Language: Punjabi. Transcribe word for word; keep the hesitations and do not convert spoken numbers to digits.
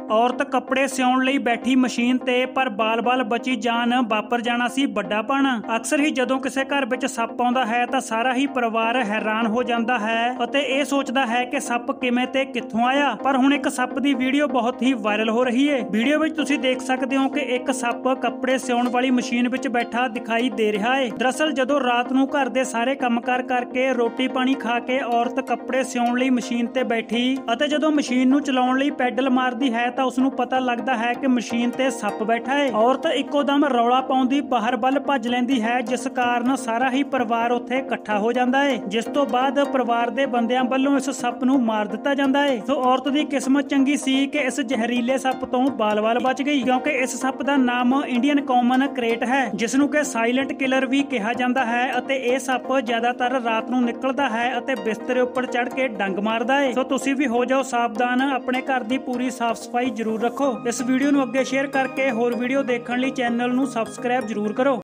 औरत कपड़े सिउण लई बैठी मशीन ते पर बाल-बाल बची जान वापर जाना सी ਵੱਡਾ ਪਣ। अक्सर ही ਜਦੋਂ ਕਿਸੇ ਘਰ ਵਿੱਚ ਸੱਪ ਆਉਂਦਾ ਹੈ ਤਾਂ ਸਾਰਾ ਹੀ ਪਰਿਵਾਰ ਹੈਰਾਨ ਹੋ ਜਾਂਦਾ ਹੈ ਅਤੇ ਇਹ ਸੋਚਦਾ ਹੈ ਕਿ ਸੱਪ ਕਿਵੇਂ ਤੇ ਕਿੱਥੋਂ ਆਇਆ। ਪਰ ਹੁਣ ਇੱਕ ਸੱਪ ਦੀ ਵੀਡੀਓ ਬਹੁਤ ਹੀ ਵਾਇਰਲ ਹੋ ਰਹੀ ਹੈ। ਵੀਡੀਓ ਵਿੱਚ ਤੁਸੀਂ ਦੇਖ ਸਕਦੇ ਹੋ ਕਿ ਇੱਕ ਸੱਪ ਕੱਪੜੇ ਸਿਉਣ ਵਾਲੀ ਮਸ਼ੀਨ ਵਿੱਚ ਬੈਠਾ ਦਿਖਾਈ ਦੇ ਰਿਹਾ ਹੈ। ਦਰਅਸਲ ਜਦੋਂ ਰਾਤ ਨੂੰ ਘਰ ਦੇ ਸਾਰੇ ਕੰਮਕਾਰ ਕਰਕੇ ਰੋਟੀ ਪਾਣੀ ਖਾ ਕੇ ਔਰਤ ਕੱਪੜੇ ਸਿਉਣ ਲਈ ਮਸ਼ੀਨ ਤੇ ਬੈਠੀ ਅਤੇ ਜਦੋਂ ਮਸ਼ੀਨ ਨੂੰ ਚਲਾਉਣ ਲਈ ਪੈਡਲ ਮਾਰਦੀ ਹੈ ਤਾਂ ਉਸ ਨੂੰ ਪਤਾ ਲੱਗਦਾ ਹੈ ਕਿ ਮਸ਼ੀਨ ਤੇ ਸੱਪ ਬੈਠਾ ਹੈ। ਔਰਤ ਇੱਕੋ ਦਮ ਰੌਲਾ ਪਾਉਂਦੀ ਬਾਹਰ ਵੱਲ ਭੱਜ ਲੈਂਦੀ ਹੈ, ਜਿਸ ਕਾਰਨ ਸਾਰਾ ਹੀ ਪਰਿਵਾਰ ਉੱਥੇ ਇਕੱਠਾ ਹੋ ਜਾਂਦਾ ਹੈ। ਜਿਸ ਤੋਂ ਬਾਅਦ ਪਰਿਵਾਰ ਦੇ ਬੰਦਿਆਂ ਵੱਲੋਂ ਇਸ ਸੱਪ ਨੂੰ ਮਾਰ ਦਿੱਤਾ ਜਾਂਦਾ ਹੈ। ਸੋ ਔਰਤ ਦੀ ਕਿਸਮਤ ਚੰਗੀ ਸੀ ਕਿ ਇਸ ਜ਼ਹਿਰੀਲੇ ਸੱਪ ਤੋਂ ਬਾਲ-ਬਾਲ ਬਚ ਗਈ, ਕਿਉਂਕਿ ਇਸ ਸੱਪ ਦਾ ਨਾਮ ਇੰਡੀਅਨ ਕਾਮਨ ਕਰੇਟ ਹੈ, ਜਿਸ ਨੂੰ ਕਿ ਸਾਇਲੈਂਟ ਕਿਲਰ ਵੀ ਕਿਹਾ ਜਾਂਦਾ ਹੈ ਅਤੇ ਇਹ ਸੱਪ ਜ਼ਿਆਦਾਤਰ ਰਾਤ ਨੂੰ ਨਿਕਲਦਾ ਹੈ ਅਤੇ ਬਿਸਤਰੇ ਉੱਪਰ ਚੜ੍ਹ ਕੇ ਡੰਗ ਮਾਰਦਾ ਹੈ। ਸੋ ਤੁਸੀਂ ਵੀ ਹੋ ਜਾਓ ਸਾਵਧਾਨ, ਆਪਣੇ ਘਰ ਦੀ ਪੂਰੀ ਸਾਫ਼ ਸਫਾਈ ਜ਼ਰੂਰ ਰੱਖੋ। ਇਸ ਵੀਡੀਓ ਨੂੰ ਅੱਗੇ ਸ਼ੇਅਰ ਕਰਕੇ ਹੋਰ ਵੀਡੀਓ ਦੇਖਣ ਲਈ ਚੈਨਲ ਨੂੰ ਸਬਸਕ੍ਰਾਈਬ ਜ਼ਰੂਰ ਕਰੋ।